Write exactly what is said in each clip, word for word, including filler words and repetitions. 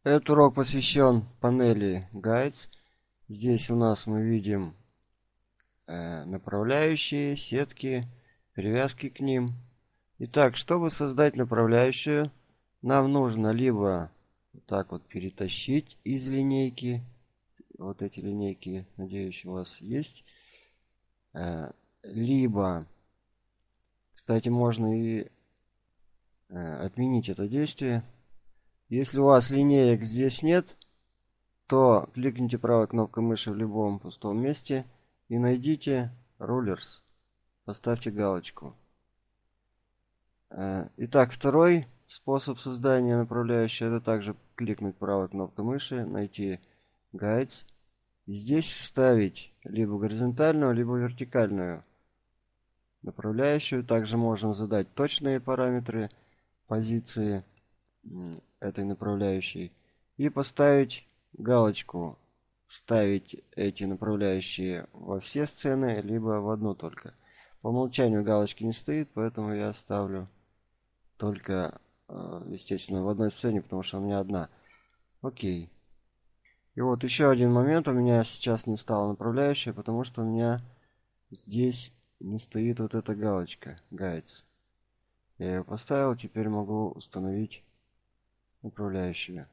Этот урок посвящен панели Guides. Здесь у нас мы видим э, направляющие, сетки, привязки к ним. Итак, чтобы создать направляющую, нам нужно либо вот так вот перетащить из линейки. Вот эти линейки, надеюсь, у вас есть. Э, либо, кстати, можно и э, отменить это действие. Если у вас линеек здесь нет, то кликните правой кнопкой мыши в любом пустом месте и найдите Rulers. Поставьте галочку. Итак, второй способ создания направляющей — это также кликнуть правой кнопкой мыши, найти Guides. И здесь вставить либо горизонтальную, либо вертикальную направляющую. Также можем задать точные параметры позиции этой направляющей и поставить галочку, вставить эти направляющие во все сцены, либо в одну только. По умолчанию галочки не стоит, поэтому я ставлю только, естественно, в одной сцене, потому что у меня одна. Окей. И вот еще один момент. У меня сейчас не стала направляющая, потому что у меня здесь не стоит вот эта галочка Guides. Я ее поставил, теперь могу установить направляющую.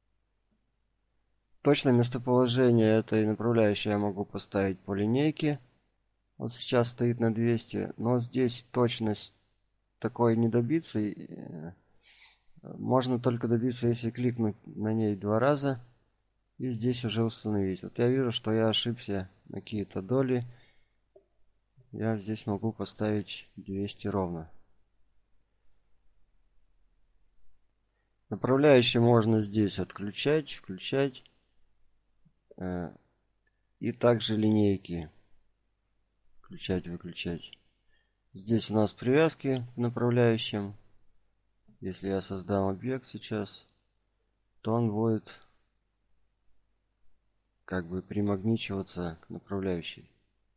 Точное местоположение этой направляющей я могу поставить по линейке. Вот сейчас стоит на двести, но здесь точность такой не добиться. Можно только добиться, если кликнуть на ней два раза и здесь уже установить. Вот я вижу, что я ошибся на какие-то доли. Я здесь могу поставить двести ровно. Направляющие можно здесь отключать, включать. И также линейки включать, выключать. Здесь у нас привязки к направляющим. Если я создам объект сейчас, то он будет как бы примагничиваться к направляющей.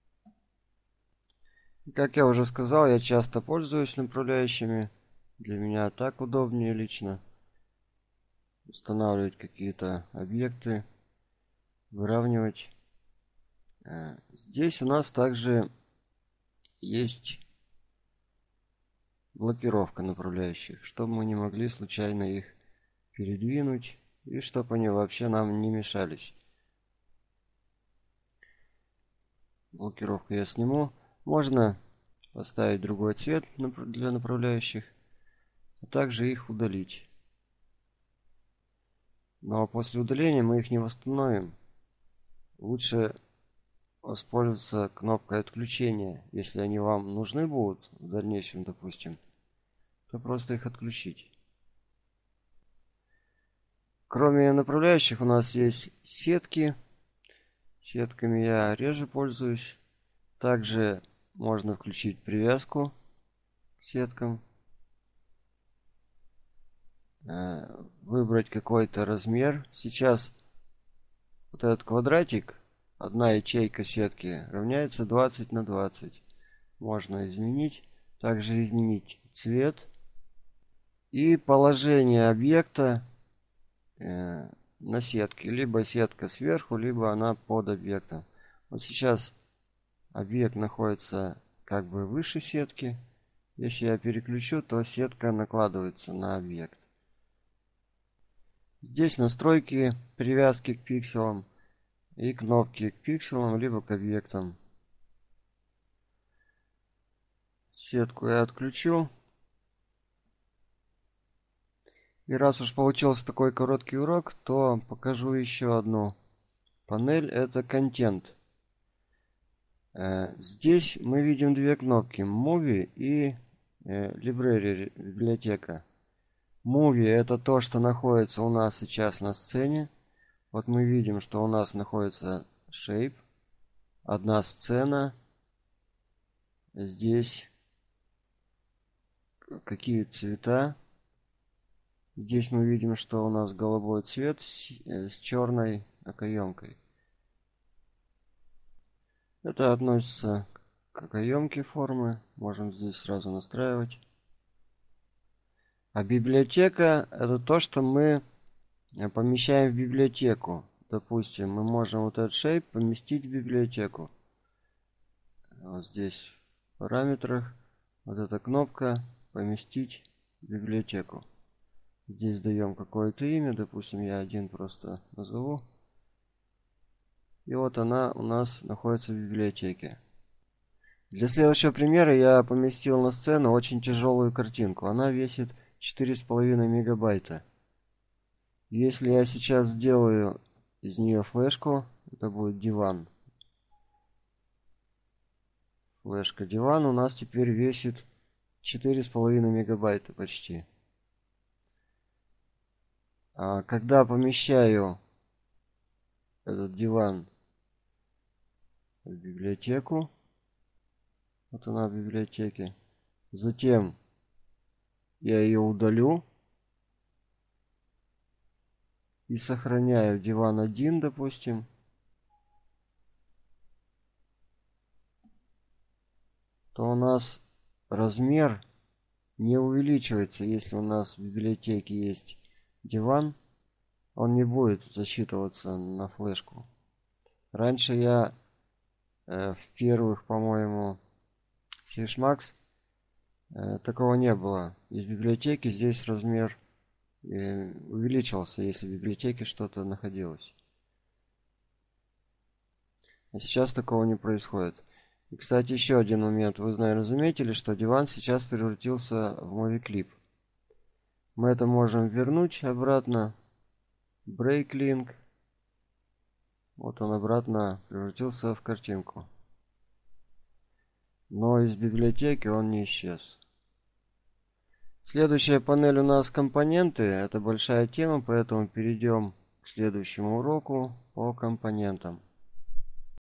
Как я уже сказал, я часто пользуюсь направляющими. Для меня так удобнее лично устанавливать какие-то объекты, выравнивать. Здесь у нас также есть блокировка направляющих, чтобы мы не могли случайно их передвинуть и чтобы они вообще нам не мешались. Блокировку я сниму. Можно поставить другой цвет для направляющих, а также их удалить. Но после удаления мы их не восстановим. Лучше воспользоваться кнопкой отключения. Если они вам нужны будут в дальнейшем, допустим, то просто их отключить. Кроме направляющих у нас есть сетки. Сетками я реже пользуюсь. Также можно включить привязку к сеткам. Выбрать какой-то размер. Сейчас вот этот квадратик, одна ячейка сетки, равняется двадцать на двадцать. Можно изменить. Также изменить цвет и положение объекта э, на сетке. Либо сетка сверху, либо она под объектом. Вот сейчас объект находится как бы выше сетки. Если я переключу, то сетка накладывается на объект. Здесь настройки привязки к пикселам и кнопки к пикселам, либо к объектам. Сетку я отключу. И раз уж получился такой короткий урок, то покажу еще одну панель. Это контент. Здесь мы видим две кнопки: Movie и Library, библиотека. Movie — это то, что находится у нас сейчас на сцене. Вот мы видим, что у нас находится Shape, одна сцена. Здесь какие цвета. Здесь мы видим, что у нас голубой цвет с, с черной окоемкой. Это относится к окоемке формы. Можем здесь сразу настраивать. А библиотека — это то, что мы помещаем в библиотеку. Допустим, мы можем вот этот shape поместить в библиотеку. Вот здесь в параметрах вот эта кнопка поместить в библиотеку. Здесь даем какое-то имя, допустим, я один просто назову. И вот она у нас находится в библиотеке. Для следующего примера я поместил на сцену очень тяжелую картинку. Она весит четыре с половиной мегабайта. Если я сейчас сделаю из нее флешку, это будет диван. Флешка диван у нас теперь весит четыре с половиной мегабайта почти. А когда помещаю этот диван в библиотеку, вот она в библиотеке, затем я ее удалю и сохраняю диван один, допустим, то у нас размер не увеличивается. Если у нас в библиотеке есть диван, он не будет засчитываться на флешку. Раньше я э, в первых, по-моему, Swishmax э, такого не было. Из библиотеки здесь размер э, увеличивался, если в библиотеке что-то находилось. А сейчас такого не происходит. И, кстати, еще один момент. Вы, наверное, заметили, что диван сейчас превратился в MovieClip. Мы это можем вернуть обратно. Break link. Вот он обратно превратился в картинку. Но из библиотеки он не исчез. Следующая панель у нас компоненты. Это большая тема, поэтому перейдем к следующему уроку по компонентам.